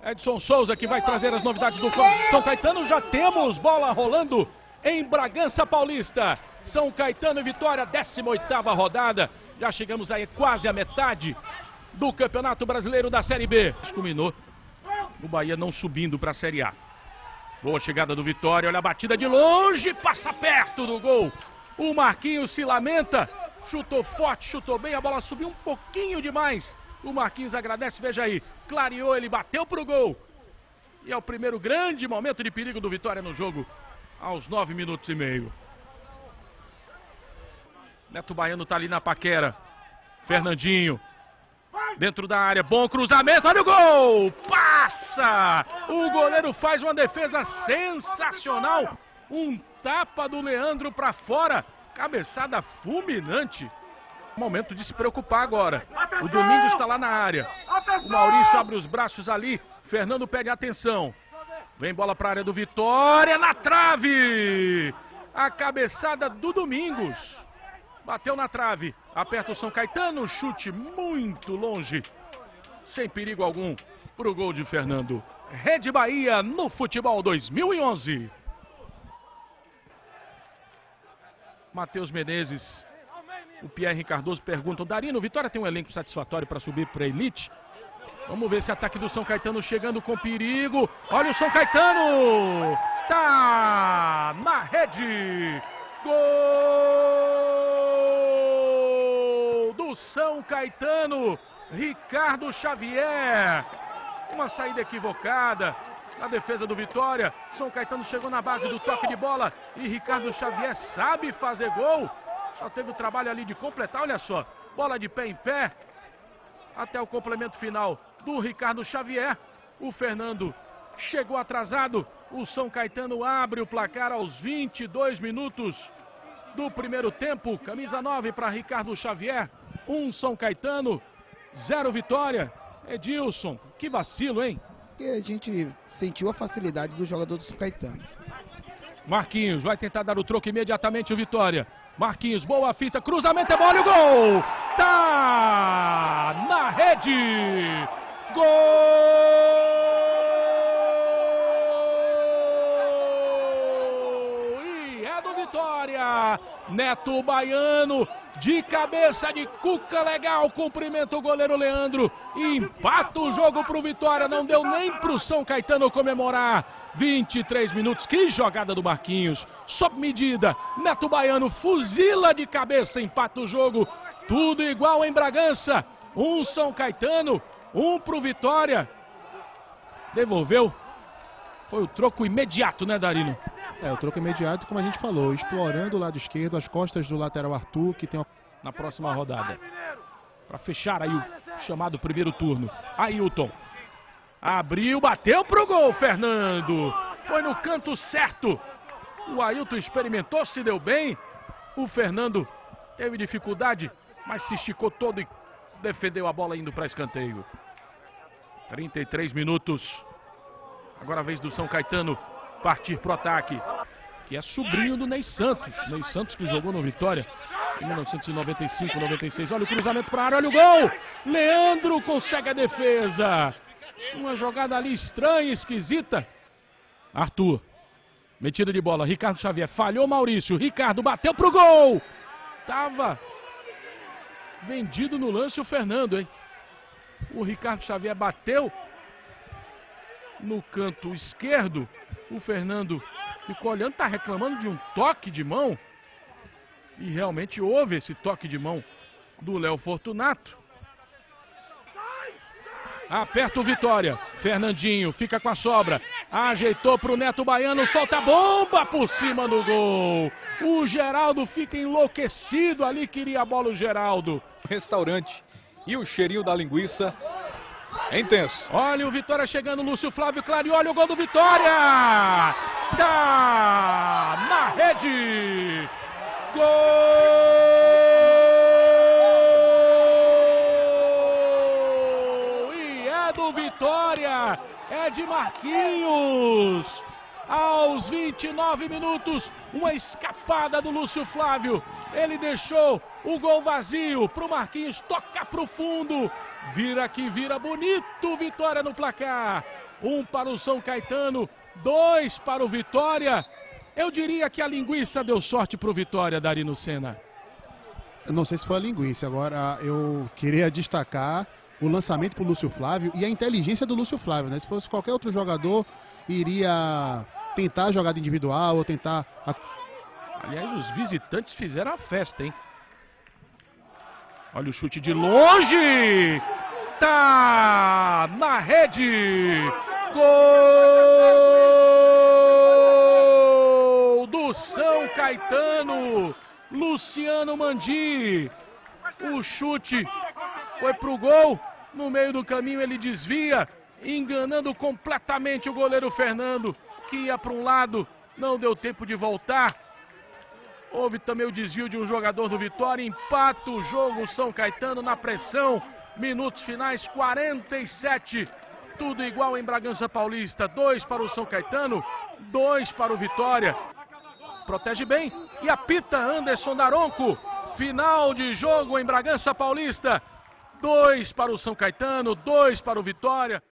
Edson Souza que vai trazer as novidades do São Caetano. Já temos bola rolando em Bragança Paulista. São Caetano e Vitória, 18ª rodada. Já chegamos aí quase à metade do Campeonato Brasileiro da Série B. Culminou o Bahia não subindo para a Série A. Boa chegada do Vitória, olha a batida de longe, passa perto do gol. O Marquinhos se lamenta, chutou forte, chutou bem, a bola subiu um pouquinho demais. O Marquinhos agradece, veja aí, clareou, ele bateu pro gol. E é o primeiro grande momento de perigo do Vitória no jogo, aos 9 minutos e meio. Neto Baiano tá ali na paquera. Fernandinho, dentro da área, bom cruzamento, olha o gol! Passa! O goleiro faz uma defesa sensacional. Um tapa do Leandro para fora, cabeçada fulminante. Momento de se preocupar agora. O Domingos está lá na área. O Maurício abre os braços ali. Fernando pede atenção. Vem bola para a área do Vitória, na trave! A cabeçada do Domingos. Bateu na trave. Aperta o São Caetano, chute muito longe. Sem perigo algum para o gol de Fernando. Rede Bahia no futebol 2011. Matheus Menezes, o Pierre Cardoso perguntam: Darino, Vitória tem um elenco satisfatório para subir para a elite? Vamos ver esse ataque do São Caetano chegando com perigo. Olha o São Caetano! Tá na rede! Gol do São Caetano! Ricardo Xavier! Uma saída equivocada na defesa do Vitória. São Caetano chegou na base do toque de bola e Ricardo Xavier sabe fazer gol. Só teve o trabalho ali de completar, olha só. Bola de pé em pé até o complemento final do Ricardo Xavier. O Fernando chegou atrasado. O São Caetano abre o placar aos 22 minutos do primeiro tempo. Camisa 9 para Ricardo Xavier. 1 São Caetano, 0 Vitória. Edilson, que vacilo, hein? E a gente sentiu a facilidade do jogador do São Caetano. Marquinhos vai tentar dar o troco imediatamente, o Vitória. Marquinhos, boa fita, cruzamento, é bola e o gol! Tá na rede! Gol! E é do Vitória! Neto Baiano, de cabeça de cuca legal, cumprimenta o goleiro Leandro e empata o jogo pro Vitória, não deu nem pro São Caetano comemorar. 23 minutos, que jogada do Marquinhos, sob medida, Neto Baiano fuzila de cabeça, empata o jogo, tudo igual em Bragança, 1 São Caetano, 1 pro Vitória. Devolveu, foi o troco imediato, né, Darino? É, o troco imediato, como a gente falou, explorando o lado esquerdo, as costas do lateral Arthur, que tem uma... Na próxima rodada, para fechar aí o chamado primeiro turno, Ailton. Abriu, bateu pro gol, Fernando. Foi no canto certo. O Ailton experimentou, se deu bem. O Fernando teve dificuldade, mas se esticou todo e defendeu a bola indo para escanteio. 33 minutos. Agora a vez do São Caetano partir pro ataque, que é sobrinho do Ney Santos. Ney Santos que jogou no Vitória em 1995, 96. Olha o cruzamento para a área, olha o gol. Leandro consegue a defesa. Uma jogada ali estranha, esquisita. Arthur, metida de bola, Ricardo Xavier, falhou Maurício. Ricardo bateu pro gol. Tava vendido no lance o Fernando, hein? O Ricardo Xavier bateu no canto esquerdo. O Fernando ficou olhando, tá reclamando de um toque de mão. E realmente houve esse toque de mão do Léo Fortunato. Aperta o Vitória. Fernandinho fica com a sobra. Ajeitou pro Neto Baiano, solta a bomba por cima do gol. O Geraldo fica enlouquecido ali, queria a bola o Geraldo. Restaurante. E o cheirinho da linguiça é intenso. Olha o Vitória chegando, Lúcio Flávio Clare, olha o gol do Vitória! Tá na rede! Gol! E é do Vitória! É de Marquinhos! Aos 29 minutos, uma escapada do Lúcio Flávio. Ele deixou o gol vazio pro Marquinhos, toca pro fundo. Vira que vira, bonito, Vitória no placar. 1 para o São Caetano, 2 para o Vitória. Eu diria que a linguiça deu sorte para o Vitória, Darino Senna. Eu não sei se foi a linguiça, agora eu queria destacar o lançamento para o Lúcio Flávio e a inteligência do Lúcio Flávio, né? Se fosse qualquer outro jogador, iria tentar a jogada individual ou tentar... Aliás, os visitantes fizeram a festa, hein? Olha o chute de longe! Tá na rede! Gol do São Caetano! Luciano Mandi. O chute foi pro gol. No meio do caminho ele desvia, enganando completamente o goleiro Fernando, que ia para um lado, não deu tempo de voltar. Houve também o desvio de um jogador do Vitória. Empata o jogo São Caetano na pressão. Minutos finais 47. Tudo igual em Bragança Paulista. 2 para o São Caetano, 2 para o Vitória. Protege bem e apita Anderson Daronco. Final de jogo em Bragança Paulista. 2 para o São Caetano, 2 para o Vitória.